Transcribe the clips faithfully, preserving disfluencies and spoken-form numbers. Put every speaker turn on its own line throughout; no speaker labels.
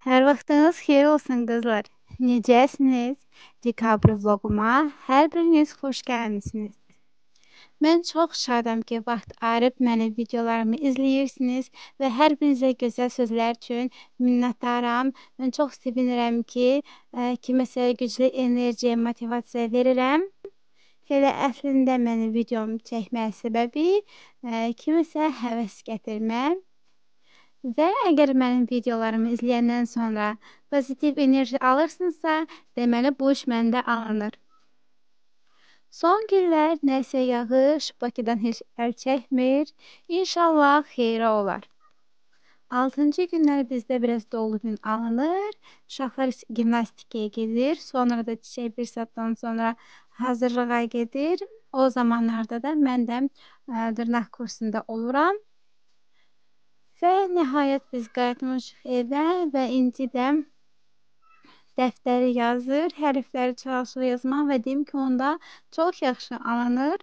Hər vaxtınız xeyir olsun qızlar. Necəsiniz? Dekabr vloquma hər biriniz xoş gəlmisiniz. Mən çox şadam ki, vaxt ayırıb mənim videolarımı izləyirsiniz və hər birinizə gözəl sözlər üçün minnətdaram. Mən çox sevinirəm ki, ə, kiməsə güclü enerji, motivasiya verirəm. Elə əslində mənim videomu çəkmək səbəbi ə, kiməsə həvəs gətirmək. Və əgər mənim videolarımı izləyəndən sonra pozitiv enerji alırsınızsa, deməli bu iş məndə alınır. Son günlər nəsə yağış Bakıdan heç əl çəkmir. İnşallah xeyirə olar. altıncı günlər bizdə biraz dolu gün alınır. Uşaqlar gimnastikaya gedir. Sonra da çiçək bir saatdan sonra hazırlığa gedir. O zamanlarda da mən də ə, dırnaq kursunda oluram. Və nəhayət biz qayıtmışıq evə və indi də dəftəri yazır, hərfləri çalışır yazmaq və deyim ki, onda çox yaxşı alınır.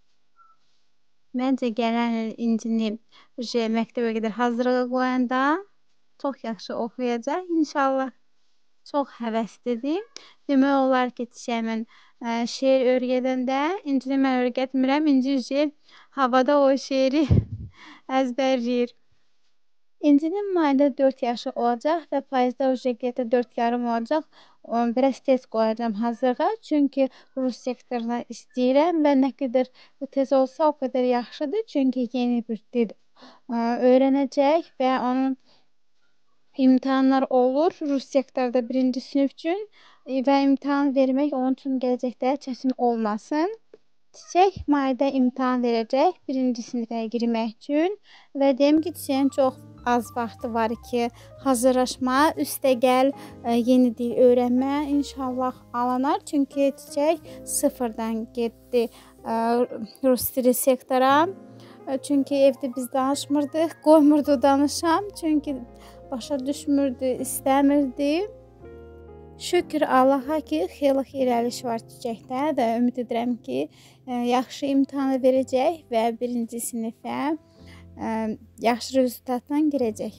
Məncə gələn il incini məktəbə qədər hazırlığa qoyanda çox yaxşı oxuyacaq. İnşallah çox həvəslidir. Demək olar ki, çiçəyimin ə, şeir öyrədəndə incini mən öyrətmirəm. İnci havada o şeiri əzbərləyir. İncinin mayında dörd yaşı olacaq və payızda ujegətə dörd yarım olacaq. Biraz tez qoyacağım hazırlığa. Çünki rus sektoruna istəyirəm və nə qədər tez olsa o qədər yaxşıdır. Çünki yeni bir dil öyrənəcək və onun imtahanlar olur. Rus sektorda birinci sinif üçün və imtahan vermək onun üçün gələcəkdə çətin olmasın. Çiçək mayda imtahan verəcək birinci sinifə girmək üçün və deyim ki, çiçəyin çox az vaxtı var ki, hazırlaşma, üstəgəl ə, yeni dil öyrənmə inşallah alanar. Çünki çiçək sıfırdan getdi ə, rus dili sektora. Ə, çünki evdə biz danışmırdıq, qoymurdu danışam. Çünki başa düşmürdü, istəmirdi. Şükür Allaha ki, xeyli irəliş var çiçəkdə və ümid edirəm ki, ə, yaxşı imtahanı verəcək və birinci sinifə ə, yaxşı rezultatla girəcək.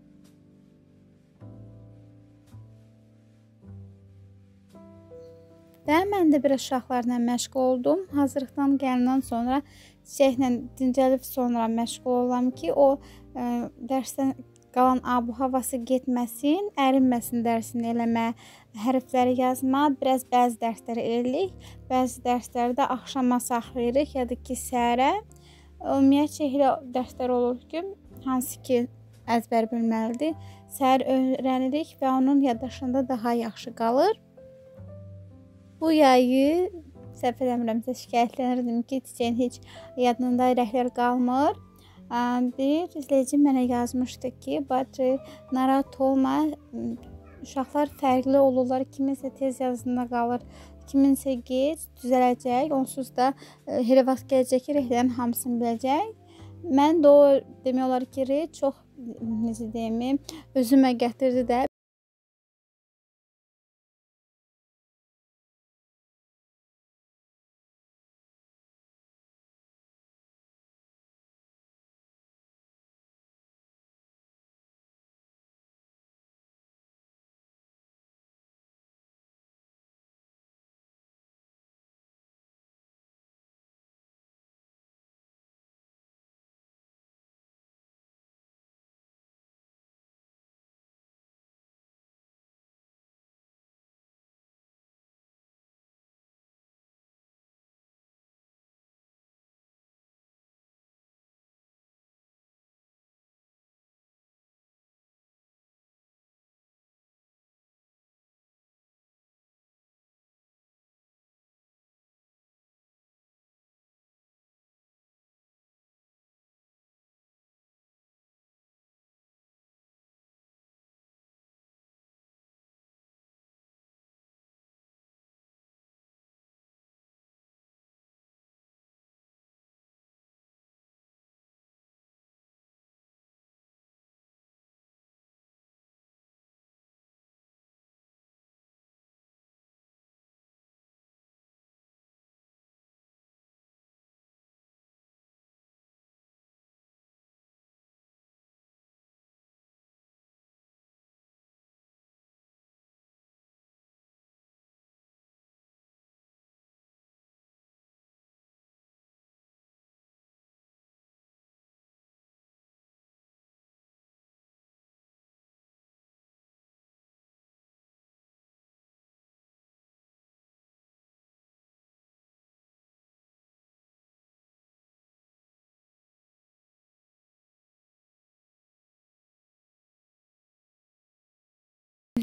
Və mən də biraz uşaqlarla məşğul oldum. Hazırlıqdan gələndən sonra çiçəklə dincəlib sonra məşğul olam ki, o ə, dərsdən qalan abu havası getməsin, ərinməsin dərsini eləmə, hərfləri yazma, biraz bəzi dərsləri eləyirik, bəzi dərsləri də axşama saxlayırıq, ya da ki, səhərə. Ümumiyyətcə elə dərslər olur ki, hansı ki, əzbər bilməlidir, səhər öyrənirik və onun yaddaşında daha yaxşı qalır. Bu yayı səhv eləmirəmsə şikayətlənirdim ki, çiçəyin heç yadında rəhlər qalmır. Bir izləyici mənə yazmışdı ki, Badri, narahat olma, uşaqlar fərqli olurlar, kiminsə tez yazında qalır, kiminsə gec düzələcək, onsuz da elə vaxt gələcək ki, rəhlərin hamısını biləcək. Mən də o demək olar ki, çox necə deyim, özümə gətirdi də.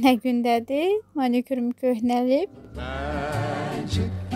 nə gündədir. Manikürüm köhnəlib.
Magic